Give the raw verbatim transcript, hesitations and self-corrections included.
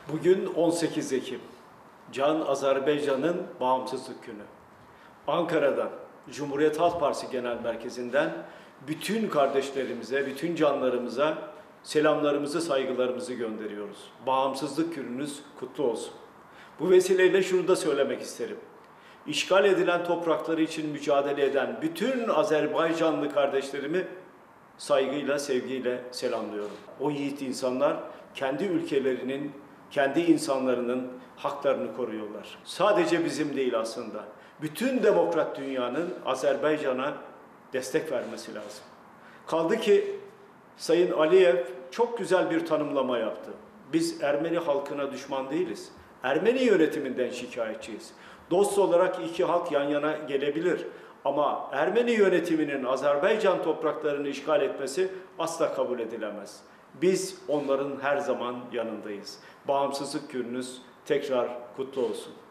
Bugün on sekiz Ekim, Can Azerbaycan'ın bağımsızlık günü. Ankara'dan, Cumhuriyet Halk Partisi Genel Merkezi'nden bütün kardeşlerimize, bütün canlarımıza selamlarımızı, saygılarımızı gönderiyoruz. Bağımsızlık gününüz kutlu olsun. Bu vesileyle şunu da söylemek isterim. İşgal edilen toprakları için mücadele eden bütün Azerbaycanlı kardeşlerimi saygıyla, sevgiyle selamlıyorum. O yiğit insanlar kendi ülkelerinin, kendi insanlarının haklarını koruyorlar. Sadece bizim değil aslında. Bütün demokrat dünyanın Azerbaycan'a destek vermesi lazım. Kaldı ki Sayın Aliyev çok güzel bir tanımlama yaptı. Biz Ermeni halkına düşman değiliz. Ermeni yönetiminden şikayetçiyiz. Dost olarak iki halk yan yana gelebilir. Ama Ermeni yönetiminin Azerbaycan topraklarını işgal etmesi asla kabul edilemez. Biz onların her zaman yanındayız. Bağımsızlık gününüz tekrar kutlu olsun.